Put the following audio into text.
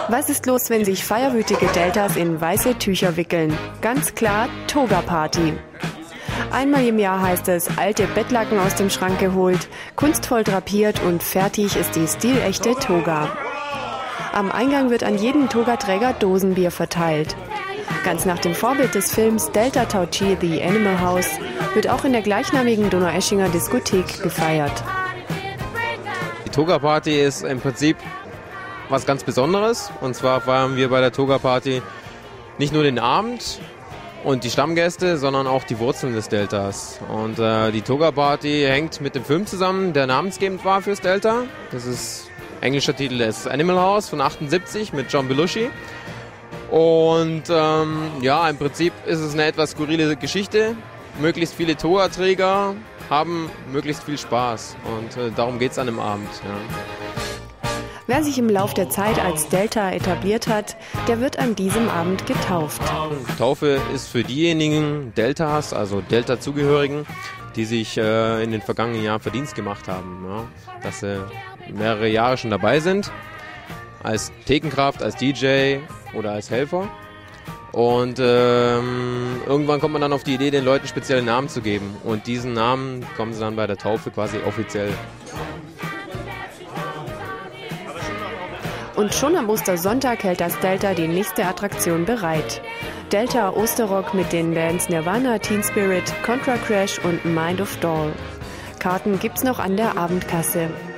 Was ist los, wenn sich feierwütige Deltas in weiße Tücher wickeln? Ganz klar Toga-Party. Einmal im Jahr heißt es, alte Bettlaken aus dem Schrank geholt, kunstvoll drapiert und fertig ist die stilechte Toga. Am Eingang wird an jeden Togaträger Dosenbier verteilt. Ganz nach dem Vorbild des Films Delta Tau Chi The Animal House wird auch in der gleichnamigen Donaueschinger Diskothek gefeiert. Die Toga-Party ist im Prinzip was ganz Besonderes. Und zwar feiern wir bei der Toga-Party nicht nur den Abend und die Stammgäste, sondern auch die Wurzeln des Deltas. Und die Toga-Party hängt mit dem Film zusammen, der namensgebend war fürs Delta. Das ist englischer Titel ist Animal House von 78 mit John Belushi. Und ja, im Prinzip ist es eine etwas skurrile Geschichte. Möglichst viele Toga-Träger haben möglichst viel Spaß. Und darum geht es an dem Abend. Ja. Wer sich im Lauf der Zeit als Delta etabliert hat, der wird an diesem Abend getauft. Taufe ist für diejenigen Deltas, also Delta-Zugehörigen, die sich in den vergangenen Jahren Verdienst gemacht haben. Ja. Dass sie mehrere Jahre schon dabei sind, als Thekenkraft, als DJ oder als Helfer. Und irgendwann kommt man dann auf die Idee, den Leuten spezielle Namen zu geben. Und diesen Namen kommen sie dann bei der Taufe quasi offiziell. Und schon am Ostersonntag hält das Delta die nächste Attraktion bereit. Delta Osterrock mit den Bands Nirvana, Teen Spirit, Contra Crash und Mind of Doll. Karten gibt's noch an der Abendkasse.